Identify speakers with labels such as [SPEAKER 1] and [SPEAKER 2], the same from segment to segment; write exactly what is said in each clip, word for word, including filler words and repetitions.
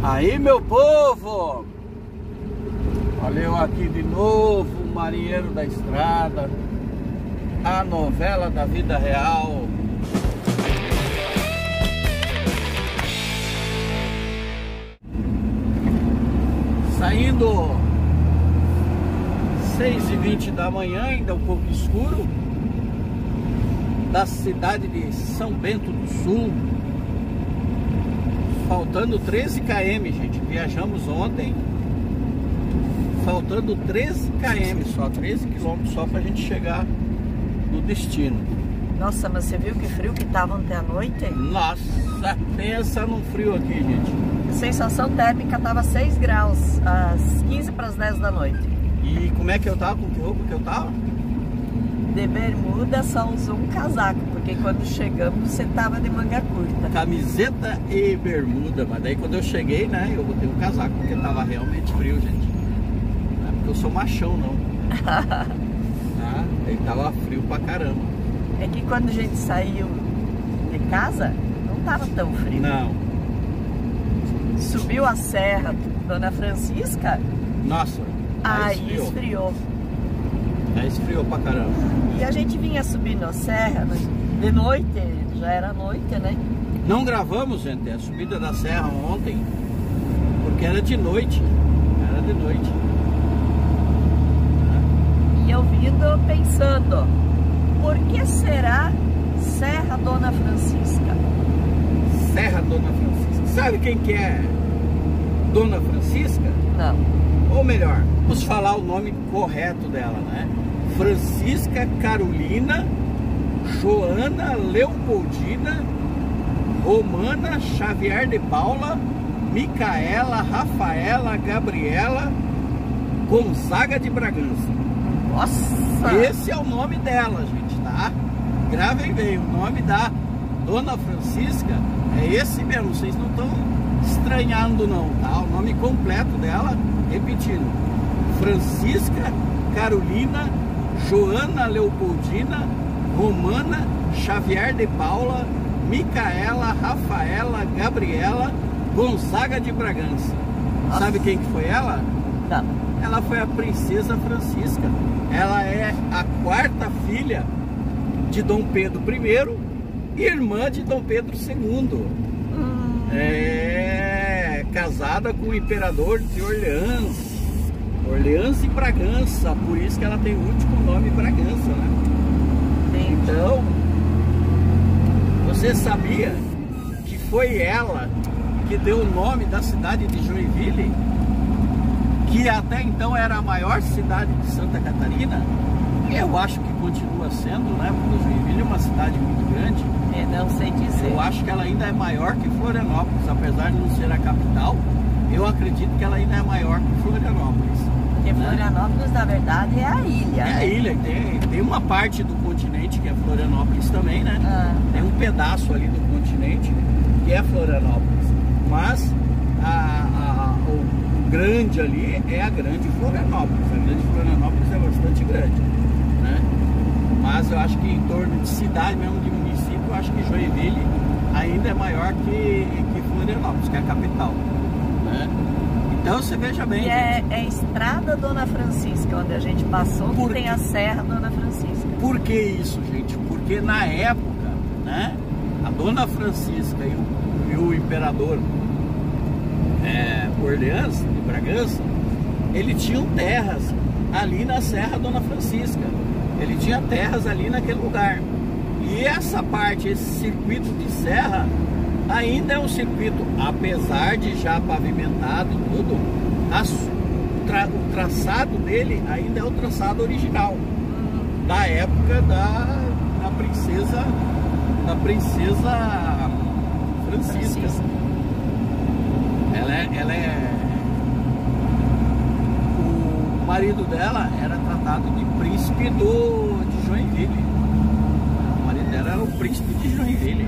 [SPEAKER 1] Aí, meu povo, olha eu aqui de novo, o marinheiro da estrada, a novela da vida real. Saindo seis e vinte da manhã, ainda um pouco escuro, da cidade de São Bento do Sul, faltando treze quilômetros, gente. Viajamos ontem, faltando treze quilômetros só, treze quilômetros só pra gente chegar no destino.
[SPEAKER 2] Nossa, mas você viu que frio que tava ontem à noite?
[SPEAKER 1] Nossa, pensa num frio aqui, gente.
[SPEAKER 2] A sensação térmica tava seis graus, às quinze para as dez da noite.
[SPEAKER 1] E como é que eu tava? Com que roupa que eu tava?
[SPEAKER 2] De bermuda, só usou um casaco, porque quando chegamos você tava de manga curta.
[SPEAKER 1] Camiseta e bermuda, mas daí quando eu cheguei, né, eu botei um casaco, porque tava realmente frio, gente. Não é porque eu sou machão, não. Ah, aí tava frio pra caramba.
[SPEAKER 2] É que quando a gente saiu de casa, não tava tão frio.
[SPEAKER 1] Não.
[SPEAKER 2] Subiu a serra, Dona Francisca,
[SPEAKER 1] Nossa,
[SPEAKER 2] aí
[SPEAKER 1] esfriou.
[SPEAKER 2] esfriou.
[SPEAKER 1] Aí esfriou pra caramba.
[SPEAKER 2] E a gente vinha subindo a serra, né? De noite, já era noite, né?
[SPEAKER 1] Não gravamos, gente, a subida da serra ontem, porque era de noite. Era de noite.
[SPEAKER 2] E eu vindo pensando, por que será Serra Dona Francisca?
[SPEAKER 1] Serra Dona Francisca. Sabe quem que é Dona Francisca?
[SPEAKER 2] Não.
[SPEAKER 1] Ou melhor, vamos falar o nome correto dela, né? Francisca Carolina Joana Leopoldina Romana Xavier de Paula Micaela Rafaela Gabriela Gonzaga de Bragança.
[SPEAKER 2] Nossa!
[SPEAKER 1] Esse é o nome dela, gente, tá? Gravem bem, o nome da Dona Francisca é esse mesmo, vocês não estão estranhando não, tá? O nome completo dela, repetindo, Francisca Carolina Joana Leopoldina Romana Xavier de Paula Micaela Rafaela Gabriela Gonzaga de Bragança. Nossa. Sabe quem que foi ela?
[SPEAKER 2] Não.
[SPEAKER 1] Ela foi a Princesa Francisca. Ela é a quarta filha de Dom Pedro I e irmã de Dom Pedro segundo. Hum. É casada com o imperador de Orleans. Orleans e Bragança, por isso que ela tem o último nome Bragança, né? Entendi. Então, você sabia que foi ela que deu o nome da cidade de Joinville, que até então era a maior cidade de Santa Catarina? Eu acho que continua sendo, né? Porque Joinville é uma cidade muito grande.
[SPEAKER 2] Eu não sei dizer.
[SPEAKER 1] Eu acho que ela ainda é maior que Florianópolis, apesar de não ser a capital. Eu acredito que ela ainda é maior que Florianópolis.
[SPEAKER 2] Porque né? Florianópolis, na verdade, é a ilha.
[SPEAKER 1] É a ilha, tem, tem uma parte do continente que é Florianópolis também, né? Ah. Tem um pedaço ali do continente que é Florianópolis. Mas a, a, o, o grande ali é a grande Florianópolis. A grande Florianópolis é bastante grande, né? Mas eu acho que em torno de cidade mesmo, de município, eu acho que Joinville ainda é maior que, que Florianópolis, que é a capital, né? Então você veja bem,
[SPEAKER 2] e é, é Estrada Dona Francisca, onde a gente passou, que
[SPEAKER 1] Por
[SPEAKER 2] tem
[SPEAKER 1] que...
[SPEAKER 2] a Serra Dona Francisca.
[SPEAKER 1] Por que isso, gente? Porque na época, né, a Dona Francisca e o, e o imperador é, Orleans de Bragança, eles tinham terras ali na Serra Dona Francisca. Ele tinha terras ali naquele lugar. E essa parte, esse circuito de serra, ainda é um circuito, apesar de já pavimentado e tudo, a, tra, o traçado dele ainda é o traçado original, da época da, da princesa da princesa Francisca. Francisca. Ela é, ela é o marido dela era tratado de príncipe do, de Joinville. O marido dela era o príncipe de Joinville.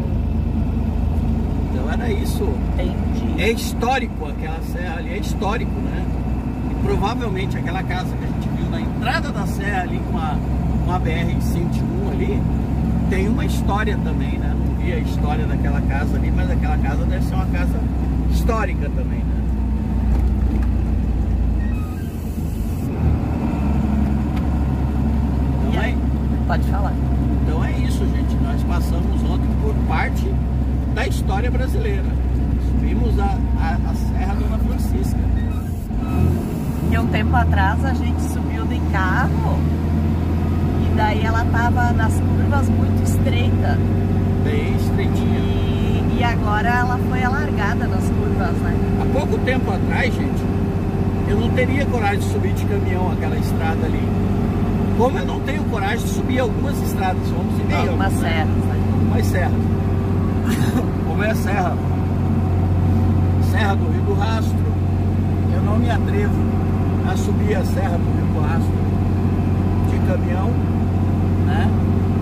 [SPEAKER 1] Então era isso.
[SPEAKER 2] Entendi.
[SPEAKER 1] É histórico, aquela serra ali é histórico, né? E provavelmente aquela casa que a gente viu na entrada da serra ali com a, com a B R cento e um ali, tem uma história também, né? Não vi a história daquela casa ali, mas aquela casa deve ser uma casa histórica também, né? Então é,
[SPEAKER 2] pode falar.
[SPEAKER 1] Então é isso, gente. Nós passamos ontem por parte da história brasileira. Subimos a, a, a Serra Dona Francisca.
[SPEAKER 2] E um tempo atrás a gente subiu de carro e daí ela tava nas curvas muito estreita.
[SPEAKER 1] Bem estreitinha.
[SPEAKER 2] E, e agora ela foi alargada nas curvas, né?
[SPEAKER 1] Há pouco tempo atrás, gente, eu não teria coragem de subir de caminhão aquela estrada ali. Como eu não tenho coragem de subir algumas estradas, vamos e meia.
[SPEAKER 2] Algumas serras, né?
[SPEAKER 1] Algumas serras. Como é a serra? Serra do Rio do Rastro. Eu não me atrevo a subir a Serra do Rio do Rastro de caminhão, né?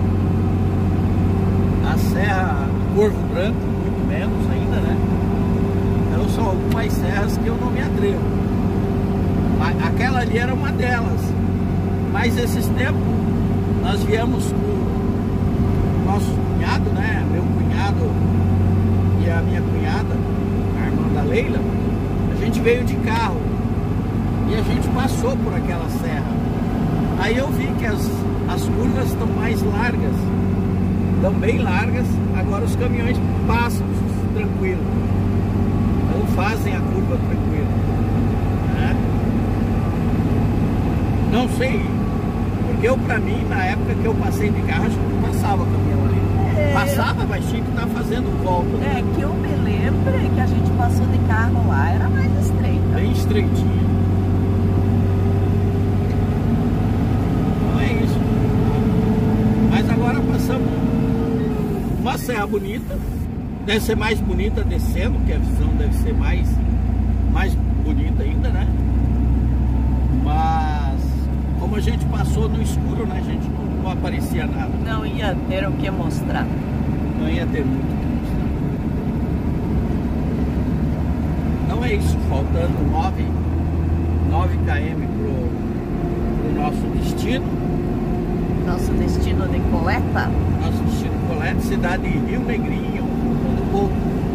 [SPEAKER 1] A Serra Corvo Branco, muito menos ainda, né? Então são algumas serras que eu não me atrevo. Aquela ali era uma delas. Mas esses tempos nós viemos com o nosso cunhado, né? Meu cunhado e a minha cunhada, a irmã da Leila. A gente veio de carro e a gente passou por aquela serra. Aí eu vi que as, as curvas estão mais largas, estão bem largas. Agora os caminhões passam tranquilo, então fazem a curva tranquilo, né? Não sei, porque eu, pra mim, na época que eu passei de carro, acho que não passava caminhão ali. É, passava, mas tinha que estar fazendo volta.
[SPEAKER 2] É, que eu me lembro que a gente passou de carro lá, era mais estreita.
[SPEAKER 1] Bem estreitinha. Então é isso. Mas agora passamos uma serra bonita. Deve ser mais bonita descendo, porque a visão deve ser mais, mais bonita ainda, né? Mas como a gente passou no escuro, né, gente, não, não aparecia nada.
[SPEAKER 2] Não ia ter o que mostrar.
[SPEAKER 1] Não ia ter muito o que mostrar. Então é isso, faltando nove quilômetros pro, pro nosso destino.
[SPEAKER 2] Nosso destino de coleta?
[SPEAKER 1] Nosso destino de coleta, cidade de Rio Negrinho, do Povo.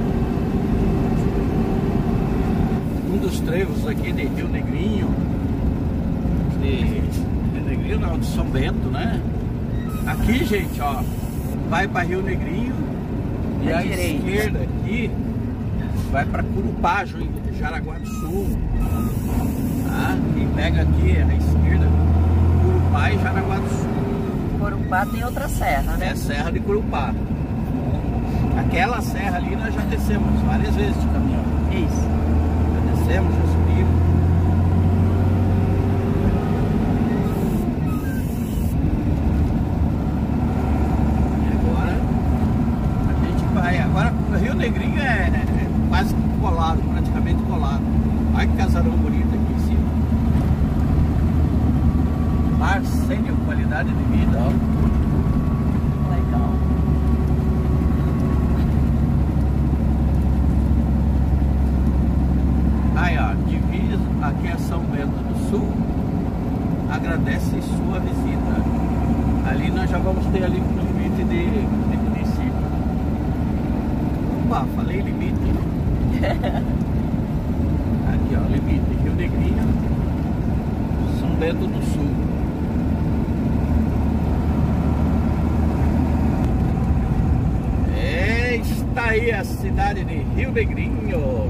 [SPEAKER 1] Um dos trevos aqui de Rio Negrinho. De, de Negrinho não, de São Bento, né? Aqui, gente, ó, vai para Rio Negrinho e
[SPEAKER 2] à
[SPEAKER 1] à
[SPEAKER 2] direita.
[SPEAKER 1] esquerda aqui vai para Curupá, Jaraguá do Sul, tá? E pega aqui à esquerda Curupá e Jaraguá do Sul.
[SPEAKER 2] Curupá tem outra serra, né?
[SPEAKER 1] É a Serra de Curupá. Aquela serra ali nós já descemos várias vezes de caminhão.
[SPEAKER 2] Isso.
[SPEAKER 1] Já descemos, já subimos. Rio Negrinho é, é quase colado, praticamente colado. Olha que casarão bonito aqui em cima. Arsênio, qualidade de vida, ó.
[SPEAKER 2] Legal.
[SPEAKER 1] Aí, ó, divisa, aqui é São Bento do Sul. Agradece sua visita. Ali nós já vamos ter ali um limite de, de município. Opa, falei limite. Aqui, ó, limite. Rio Negrinho, São Bento do Sul. É, está aí a cidade de Rio Negrinho.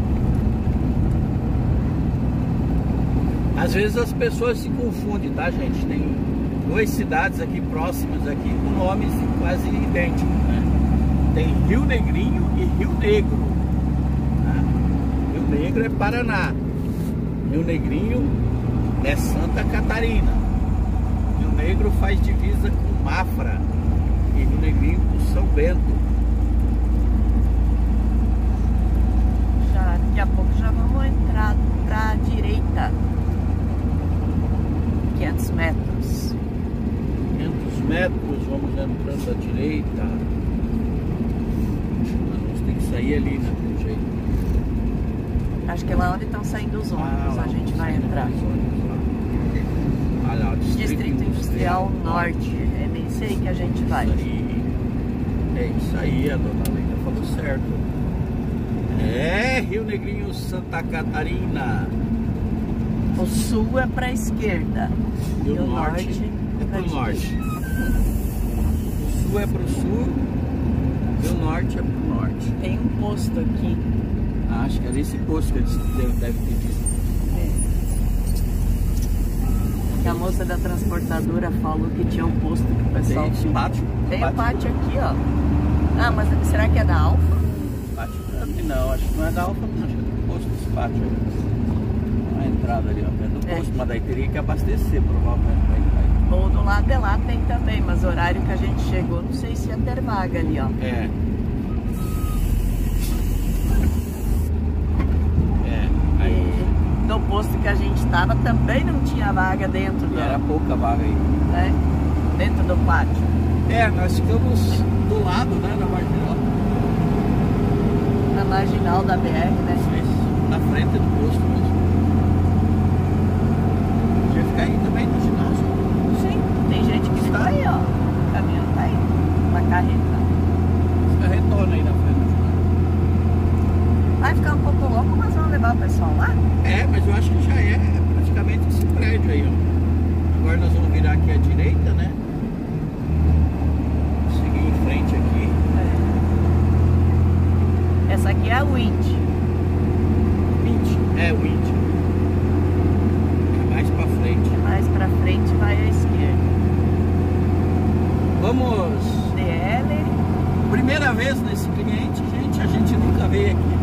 [SPEAKER 1] Às vezes as pessoas se confundem, tá, gente? Tem duas cidades aqui próximas aqui com nomes quase idênticos, né? Tem Rio Negrinho e Rio Negro, né? Rio Negro é Paraná, Rio Negrinho é Santa Catarina, Rio Negro faz divisa com Mafra e Rio Negrinho com São Bento.
[SPEAKER 2] Já, daqui a pouco já vamos entrar para a direita. quinhentos metros.
[SPEAKER 1] quinhentos metros, vamos entrando à direita. Nós vamos ter que sair ali, né? Do jeito.
[SPEAKER 2] Acho que é lá onde estão saindo os ônibus,
[SPEAKER 1] Ah,
[SPEAKER 2] a gente vai entrar.
[SPEAKER 1] Olha lá, Distrito,
[SPEAKER 2] Distrito Industrial Norte. É nesse aí que a gente vai.
[SPEAKER 1] Isso aí. É isso aí, a dona Leila falou certo. É, Rio Negrinho, Santa Catarina.
[SPEAKER 2] O sul é para a esquerda
[SPEAKER 1] E o norte, norte é para o norte. O sul é para o sul e o norte é para o norte.
[SPEAKER 2] Tem um posto aqui.
[SPEAKER 1] Ah, acho que era esse posto que eles devem deve ter visto.
[SPEAKER 2] É. A moça da transportadora falou que tinha um posto que o pessoal
[SPEAKER 1] tem
[SPEAKER 2] tinha.
[SPEAKER 1] Pátio.
[SPEAKER 2] Tem
[SPEAKER 1] pátio.
[SPEAKER 2] um pátio aqui, ó. Ah, mas será que é da Alfa?
[SPEAKER 1] Pátio não, acho que não é da Alfa, não. Acho que é do posto desse pátio aí. A entrada ali, ó, é do posto, é. Mas daí teria que abastecer, provavelmente.
[SPEAKER 2] Ou do lado de lá tem também, mas o horário que a gente chegou, não sei se ia ter vaga ali, ó.
[SPEAKER 1] É. É, aí.
[SPEAKER 2] E no posto que a gente estava também não tinha vaga dentro do...
[SPEAKER 1] Era pouca vaga aí.
[SPEAKER 2] Né? Dentro do pátio.
[SPEAKER 1] É, nós ficamos do lado, né, da marginal.
[SPEAKER 2] Na marginal da B R, né?
[SPEAKER 1] Na frente do posto mesmo. Podia ficar aí também no ginásio.
[SPEAKER 2] Sim, tem gente que está aí, ó. O caminhão tá aí. Uma carreta.
[SPEAKER 1] Carretona aí na frente do ginásio.
[SPEAKER 2] Vai ficar um pouco louco, mas vamos levar o pessoal lá?
[SPEAKER 1] É, mas eu acho que já é praticamente esse prédio aí, ó. Agora nós vamos virar aqui à direita, né? Seguir em frente aqui.
[SPEAKER 2] É. Essa aqui é a Wind.
[SPEAKER 1] Wind? É, Wind. É mais pra frente.
[SPEAKER 2] Mais pra frente vai à esquerda.
[SPEAKER 1] Vamos.
[SPEAKER 2] D L.
[SPEAKER 1] Primeira vez nesse cliente, gente. A gente nunca veio aqui.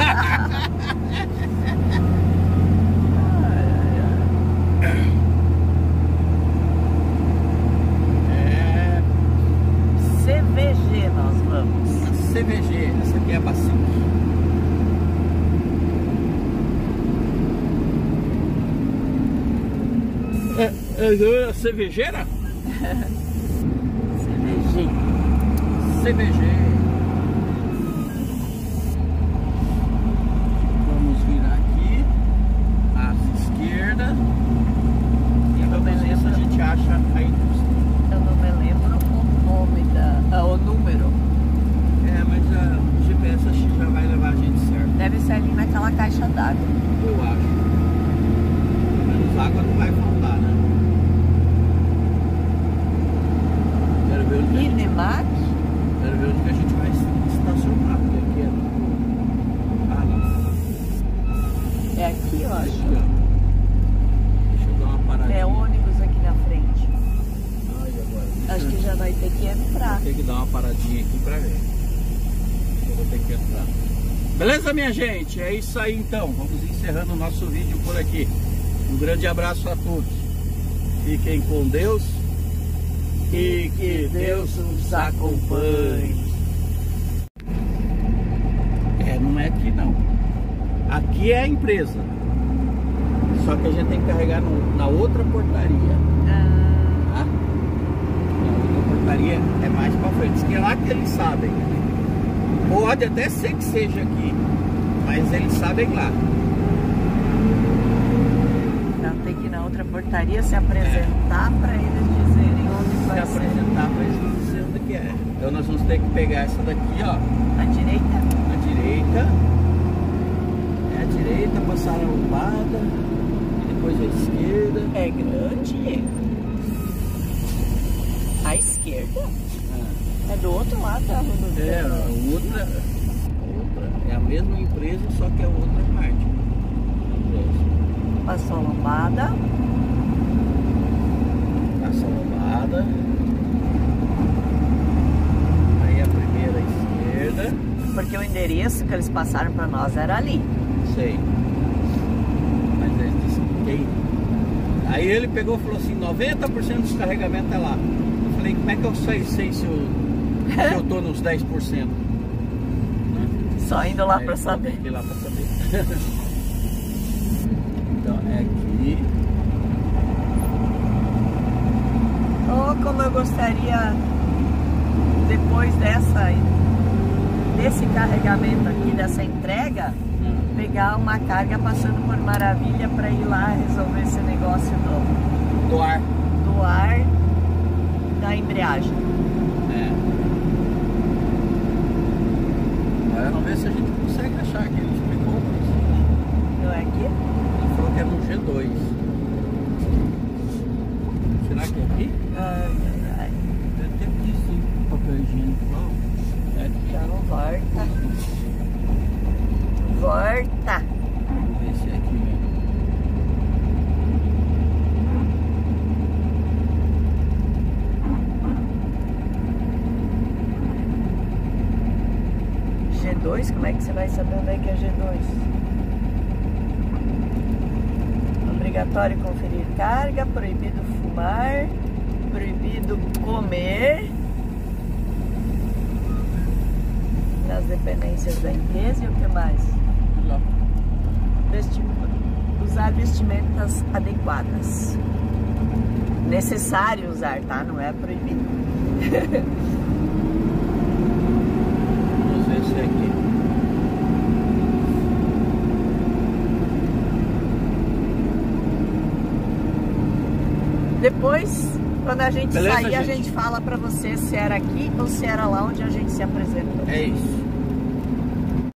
[SPEAKER 1] É.
[SPEAKER 2] C V G nós vamos.
[SPEAKER 1] C V G, essa aqui é a Bacique. É, é a cervejeira?
[SPEAKER 2] C V G.
[SPEAKER 1] C V G. Vamos virar aqui à esquerda. E
[SPEAKER 2] Eu
[SPEAKER 1] vamos ver se a gente acha a indústria.
[SPEAKER 2] Eu não me lembro o nome da... Ah, o número.
[SPEAKER 1] É, mas a G P S acho que já vai levar a gente certo.
[SPEAKER 2] Deve ser ali naquela caixa d'água.
[SPEAKER 1] Eu acho. Pelo menos água não vai faltar, né? Quero ver onde a gente...
[SPEAKER 2] Inemac?
[SPEAKER 1] Quero ver onde que a gente vai estacionar, porque aqui é... Ah, não.
[SPEAKER 2] É aqui, eu acho.
[SPEAKER 1] Aqui, ó. Deixa eu dar uma paradinha.
[SPEAKER 2] É ônibus aqui na frente.
[SPEAKER 1] Ai, agora.
[SPEAKER 2] Acho que já vai ter que entrar.
[SPEAKER 1] Tem que dar uma paradinha aqui pra ver. Eu vou ter que entrar. Beleza, minha gente? É isso aí então. Vamos encerrando o nosso vídeo por aqui. Um grande abraço a todos. Fiquem com Deus. E que Deus nos acompanhe. É, não é aqui não. Aqui é a empresa. Só que a gente tem que carregar no, na outra portaria.
[SPEAKER 2] Ah,
[SPEAKER 1] Tá? A outra portaria é mais pra frente. Diz que é lá que eles sabem. Pode até ser que seja aqui, mas eles sabem lá.
[SPEAKER 2] então tem que ir na outra portaria se apresentar para eles dizerem onde
[SPEAKER 1] Se
[SPEAKER 2] vai ser.
[SPEAKER 1] apresentar para eles dizer onde que é. Então nós vamos ter que pegar essa daqui, ó.
[SPEAKER 2] À direita?
[SPEAKER 1] À direita. É à direita, passar a lombada. E depois à esquerda.
[SPEAKER 2] É grande. À esquerda?
[SPEAKER 1] Ah.
[SPEAKER 2] É do outro lado da rodovia.
[SPEAKER 1] É, a outra, outra. É a mesma empresa, só que é outra parte.
[SPEAKER 2] Passou a lombada.
[SPEAKER 1] Passa a lombada. Aí a primeira à esquerda.
[SPEAKER 2] Porque o endereço que eles passaram para nós era ali.
[SPEAKER 1] Sei. Mas ele disse que quem... Aí ele pegou e falou assim, noventa por cento dos carregamentos é lá. Eu falei, como é que eu sei, sei se, eu, se eu tô nos dez por cento?
[SPEAKER 2] Só indo lá
[SPEAKER 1] Aí
[SPEAKER 2] para
[SPEAKER 1] eu
[SPEAKER 2] saber.
[SPEAKER 1] tenho que ir lá pra saber. Então é aqui.
[SPEAKER 2] Oh, como eu gostaria, depois dessa, desse carregamento aqui, dessa entrega,
[SPEAKER 1] Hum.
[SPEAKER 2] pegar uma carga passando por Maravilha para ir lá resolver esse negócio do,
[SPEAKER 1] Do ar.
[SPEAKER 2] do ar da embreagem.
[SPEAKER 1] É. Agora vamos ver se a gente consegue. consegue achar aqui, ele explicou.
[SPEAKER 2] Não é aqui?
[SPEAKER 1] Ele falou que é no G dois. Será que é aqui?
[SPEAKER 2] Ai, ai, ai.
[SPEAKER 1] Deve ter aqui sim, papel higiênico lá. É aqui.
[SPEAKER 2] Então volta. Volta.
[SPEAKER 1] Vamos ver se é aqui mesmo.
[SPEAKER 2] G dois? Como é que você vai saber onde é que é G dois? Obrigatório conferir carga, proibido fumar, proibido comer nas dependências da empresa e o que mais?
[SPEAKER 1] Lá.
[SPEAKER 2] Vesti- usar vestimentas adequadas. Necessário usar, tá? Não é proibido.
[SPEAKER 1] Vamos ver se é aqui.
[SPEAKER 2] Depois, quando a gente
[SPEAKER 1] Beleza,
[SPEAKER 2] sair, a
[SPEAKER 1] gente?
[SPEAKER 2] gente fala pra você se era aqui ou se era lá onde a gente se apresentou.
[SPEAKER 1] É isso.